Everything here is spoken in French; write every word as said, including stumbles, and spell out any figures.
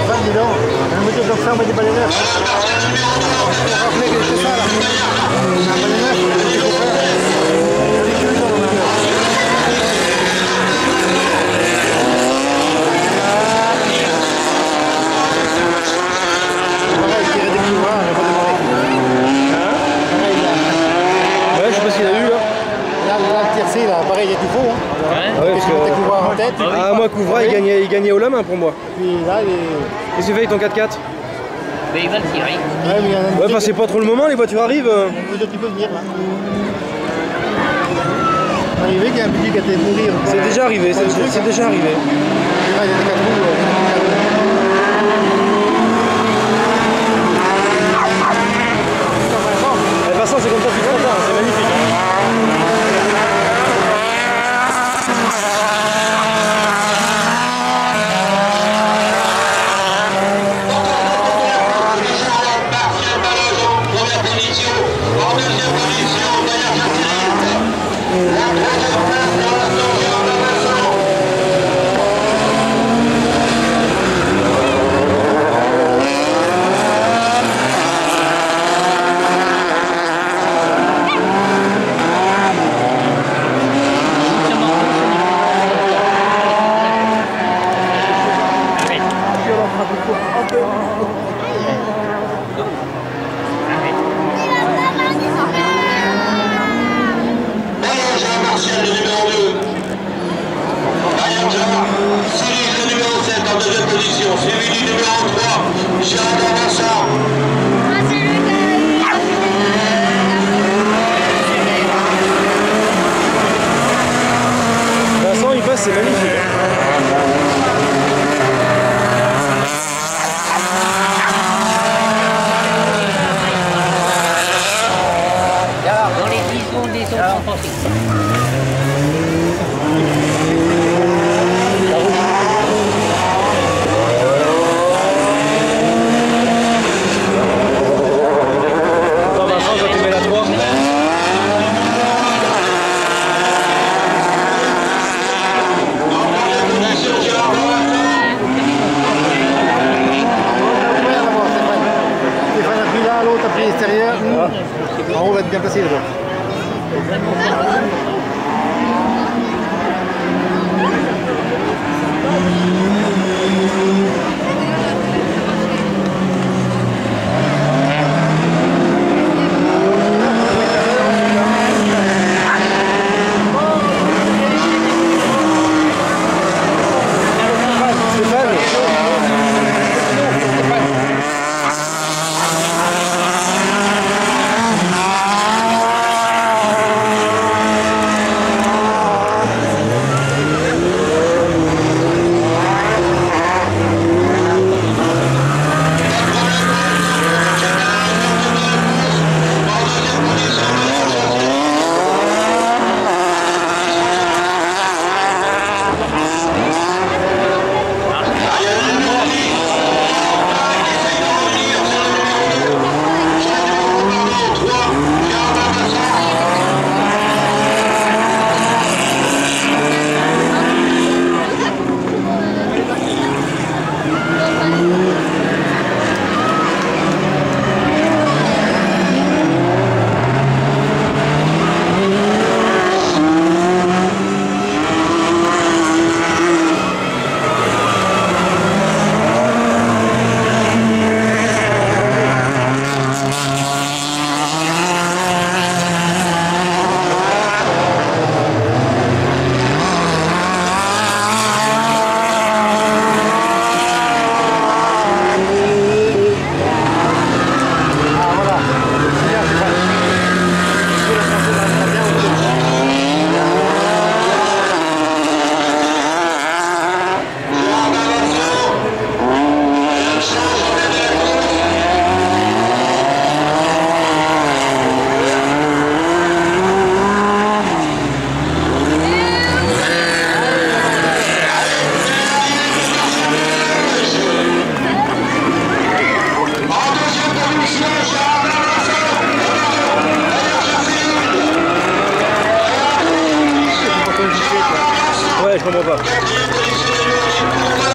Stéphane, dis donc. Un moteur comme ça, on met des balais neufs. On va rappeler que c'est ça là. Un balai neuf, c'est ce qu'il faut faire. C'est que nous, on a neuf. Pareil, tirer des plus gras, on va pas démarrer. Hein? Pareil, là. Ouais, je sais pas ce qu'il a eu là. Là, là, le tiercé, là, pareil, il y a tout faux. Hein. Ouais, parce que... Tes couvreurs en tête. Ah, moi, Couvra, il gagnait, il gagnait au la main pour moi. Puis là, il est... Qu'est-ce que tu fais avec ton quatre quatre? Mais il va le tirer. Ouais, mais il y a un Ouais, enfin, c'est pas trop le moment, les voitures arrivent. Il y a un moteur qui peut venir là. Arrivé qu'il y a un petit qui a été mourir. C'est déjà arrivé, c'est déjà arrivé. Et là, il y a des quatre roues. De toute façon, c'est comme ça depuis longtemps, c'est magnifique. En deuxième position, Gaillard Jacqueline. La troisième place dans la Jean Vincent. Le numéro deux, Ayanja, Cyril, le numéro sept en deuxième position, suivi du numéro trois, Jean Vincent. Vincent, il passe, c'est magnifique. Dans les dix secondes des autres sont passés. L'autre a pris l'extérieur, en haut va être bien placé là-bas. Ouais, je comprends pas.